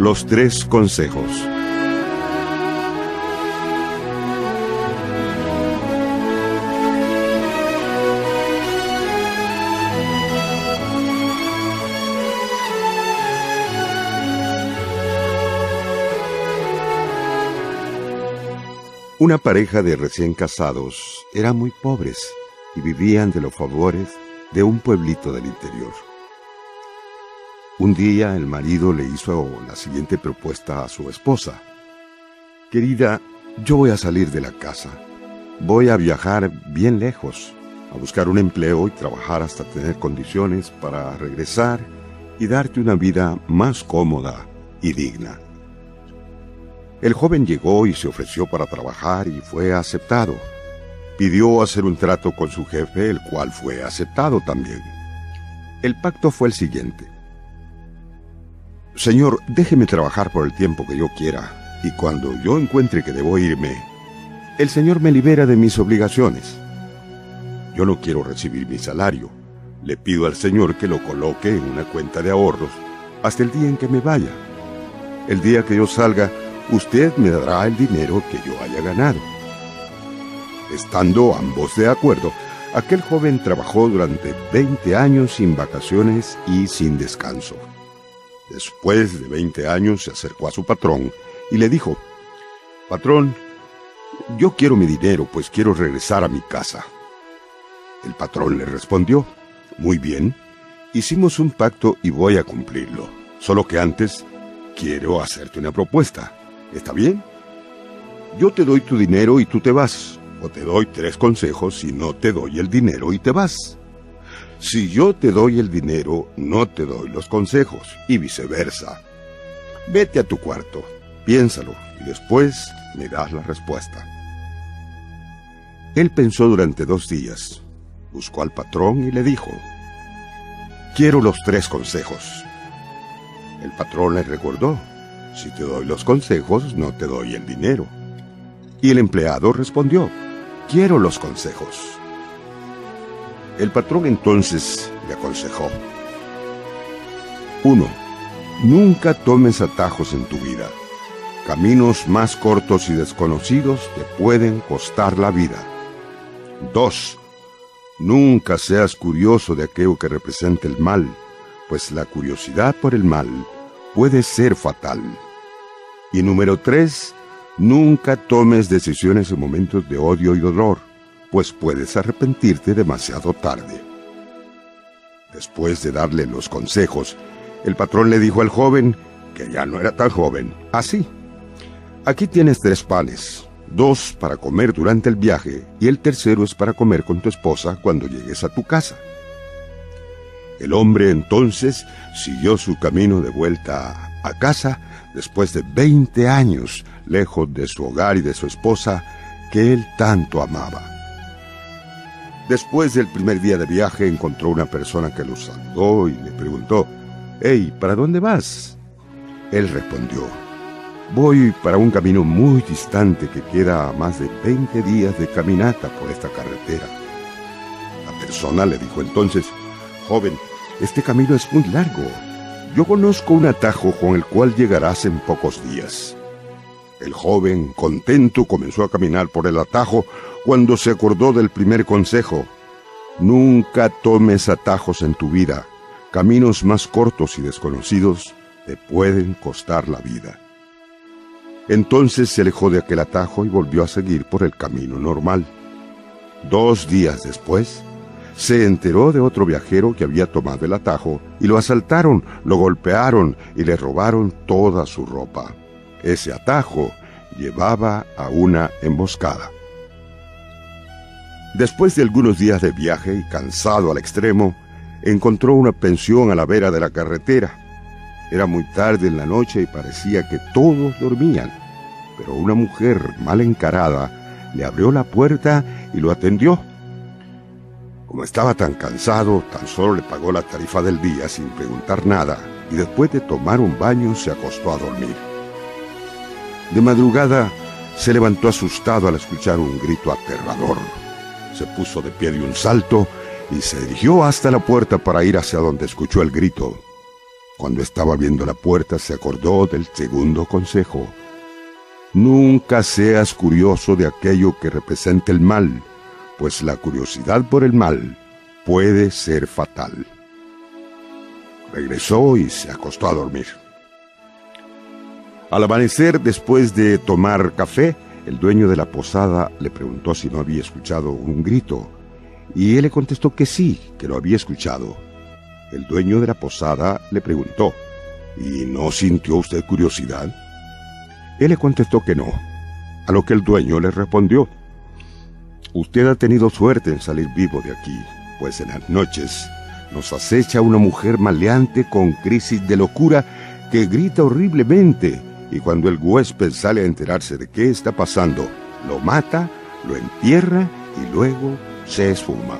Los tres consejos. Una pareja de recién casados eran muy pobres y vivían de los favores de un pueblito del interior. Un día el marido le hizo la siguiente propuesta a su esposa. Querida, yo voy a salir de la casa. Voy a viajar bien lejos, a buscar un empleo y trabajar hasta tener condiciones para regresar y darte una vida más cómoda y digna. El joven llegó y se ofreció para trabajar y fue aceptado. Pidió hacer un trato con su jefe, el cual fue aceptado también. El pacto fue el siguiente. Señor, déjeme trabajar por el tiempo que yo quiera, y cuando yo encuentre que debo irme, el Señor me libera de mis obligaciones. Yo no quiero recibir mi salario. Le pido al Señor que lo coloque en una cuenta de ahorros hasta el día en que me vaya. El día que yo salga, usted me dará el dinero que yo haya ganado. Estando ambos de acuerdo, aquel joven trabajó durante 20 años sin vacaciones y sin descanso. Después de 20 años se acercó a su patrón y le dijo: Patrón, yo quiero mi dinero, pues quiero regresar a mi casa. El patrón le respondió: Muy bien, hicimos un pacto y voy a cumplirlo. Solo que antes quiero hacerte una propuesta. ¿Está bien? Yo te doy tu dinero y tú te vas, o te doy 3 consejos y no te doy el dinero y te vas. Si yo te doy el dinero, no te doy los consejos, y viceversa. Vete a tu cuarto, piénsalo, y después me das la respuesta. Él pensó durante 2 días, buscó al patrón y le dijo: Quiero los 3 consejos. El patrón le recordó: Si te doy los consejos, no te doy el dinero. Y el empleado respondió: Quiero los consejos. El patrón entonces le aconsejó: 1. Nunca tomes atajos en tu vida. Caminos más cortos y desconocidos te pueden costar la vida. 2. Nunca seas curioso de aquello que representa el mal, pues la curiosidad por el mal puede ser fatal. Y número 3, nunca tomes decisiones en momentos de odio y dolor, pues puedes arrepentirte demasiado tarde. Después de darle los consejos, el patrón le dijo al joven, que ya no era tan joven, así: Aquí tienes 3 panes, 2 para comer durante el viaje, y el tercero es para comer con tu esposa cuando llegues a tu casa. El hombre entonces siguió su camino de vuelta a casa, después de 20 años lejos de su hogar y de su esposa, que él tanto amaba. Después del primer día de viaje, encontró una persona que lo saludó y le preguntó: «Hey, ¿para dónde vas?». Él respondió: «Voy para un camino muy distante que queda a más de 20 días de caminata por esta carretera». La persona le dijo entonces: «Joven, este camino es muy largo. Yo conozco un atajo con el cual llegarás en pocos días». El joven, contento, comenzó a caminar por el atajo cuando se acordó del primer consejo: «Nunca tomes atajos en tu vida. Caminos más cortos y desconocidos te pueden costar la vida». Entonces se alejó de aquel atajo y volvió a seguir por el camino normal. 2 días después, se enteró de otro viajero que había tomado el atajo y lo asaltaron, lo golpearon y le robaron toda su ropa. Ese atajo llevaba a una emboscada. Después de algunos días de viaje y cansado al extremo, encontró una pensión a la vera de la carretera. Era muy tarde en la noche y parecía que todos dormían, pero una mujer mal encarada le abrió la puerta y lo atendió. Como estaba tan cansado, tan solo le pagó la tarifa del día sin preguntar nada, y después de tomar un baño se acostó a dormir. De madrugada se levantó asustado al escuchar un grito aterrador. Se puso de pie de un salto y se dirigió hasta la puerta para ir hacia donde escuchó el grito. Cuando estaba abriendo la puerta se acordó del segundo consejo. Nunca seas curioso de aquello que representa el mal, pues la curiosidad por el mal puede ser fatal. Regresó y se acostó a dormir. Al amanecer, después de tomar café, el dueño de la posada le preguntó si no había escuchado un grito, y él le contestó que sí, que lo había escuchado. El dueño de la posada le preguntó, ¿y no sintió usted curiosidad? Él le contestó que no, a lo que el dueño le respondió, usted ha tenido suerte en salir vivo de aquí, pues en las noches nos acecha una mujer maleante con crisis de locura que grita horriblemente, y cuando el huésped sale a enterarse de qué está pasando, lo mata, lo entierra y luego se esfuma.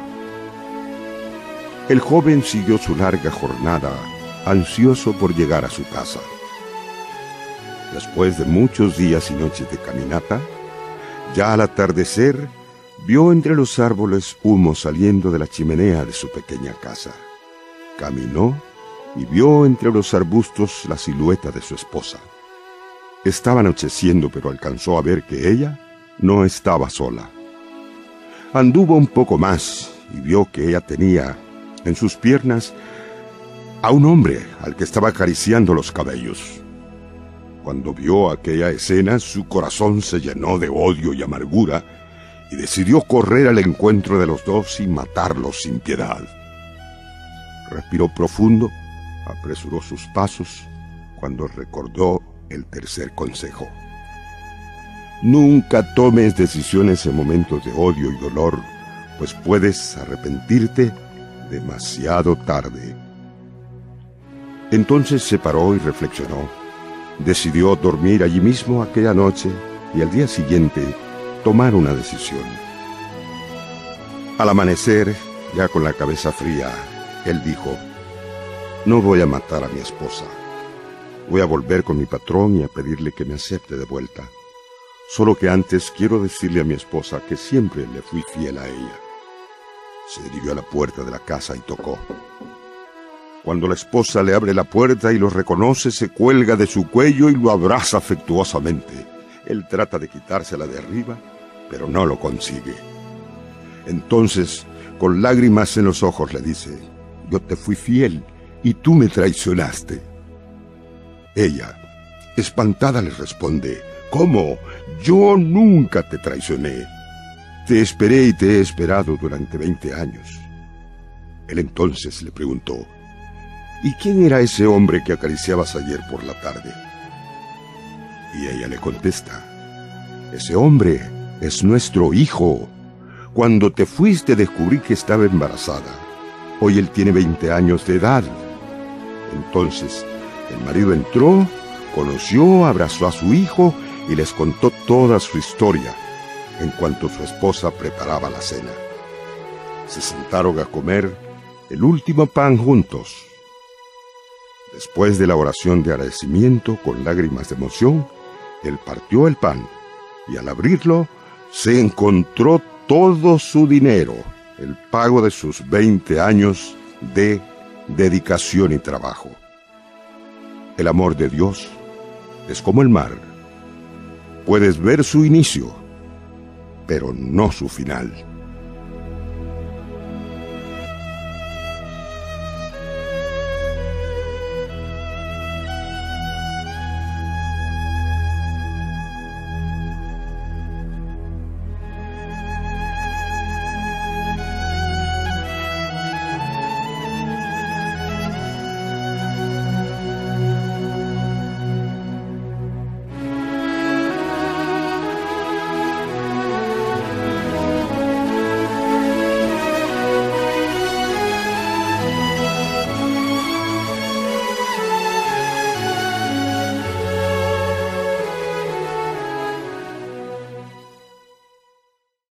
El joven siguió su larga jornada, ansioso por llegar a su casa. Después de muchos días y noches de caminata, ya al atardecer, vio entre los árboles humo saliendo de la chimenea de su pequeña casa. Caminó y vio entre los arbustos la silueta de su esposa. Estaba anocheciendo, pero alcanzó a ver que ella no estaba sola. Anduvo un poco más y vio que ella tenía en sus piernas a un hombre al que estaba acariciando los cabellos. Cuando vio aquella escena, su corazón se llenó de odio y amargura y decidió correr al encuentro de los dos y matarlos sin piedad. Respiró profundo, apresuró sus pasos cuando recordó el tercer consejo. Nunca tomes decisiones en momentos de odio y dolor, pues puedes arrepentirte demasiado tarde. Entonces se paró y reflexionó. Decidió dormir allí mismo aquella noche y al día siguiente tomar una decisión. Al amanecer, ya con la cabeza fría, él dijo, no voy a matar a mi esposa. Voy a volver con mi patrón y a pedirle que me acepte de vuelta. Solo que antes quiero decirle a mi esposa que siempre le fui fiel a ella. Se dirigió a la puerta de la casa y tocó. Cuando la esposa le abre la puerta y lo reconoce, se cuelga de su cuello y lo abraza afectuosamente. Él trata de quitársela de arriba, pero no lo consigue. Entonces, con lágrimas en los ojos, le dice, yo te fui fiel y tú me traicionaste. Ella, espantada, le responde, ¿cómo? Yo nunca te traicioné. Te esperé y te he esperado durante 20 años. Él entonces le preguntó, ¿y quién era ese hombre que acariciabas ayer por la tarde? Y ella le contesta, ese hombre es nuestro hijo. Cuando te fuiste descubrí que estaba embarazada. Hoy él tiene 20 años de edad. Entonces el marido entró, conoció, abrazó a su hijo y les contó toda su historia en cuanto su esposa preparaba la cena. Se sentaron a comer el último pan juntos. Después de la oración de agradecimiento con lágrimas de emoción, él partió el pan y al abrirlo se encontró todo su dinero, el pago de sus 20 años de dedicación y trabajo. El amor de Dios es como el mar. Puedes ver su inicio, pero no su final.